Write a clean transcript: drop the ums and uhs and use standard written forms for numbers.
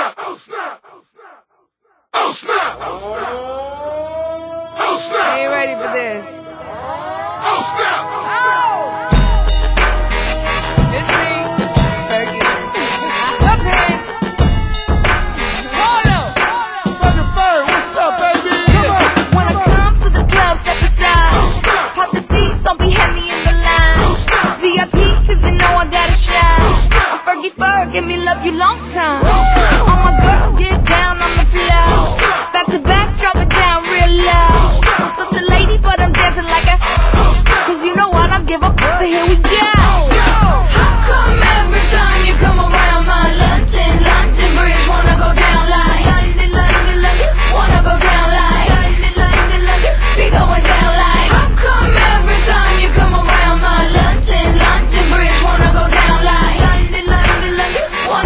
snap! Oh snap! Oh snap! Oh snap! I ain't ready for this. Oh snap! Oh! It's me, Fergie. Up here. Hold up. Fucking Ferg, what's up, baby? Come on. When I come to the club, step aside. Pop the seats, don't be heavy in the line. VIP, cause you know I got a shine. I'm Fergie Ferg, give me love you long time. All my girls get down on the floor. Back to back, drop it down real low. I'm such a lady, but I'm dancing like a. Cause you know I don't give up, so here we go.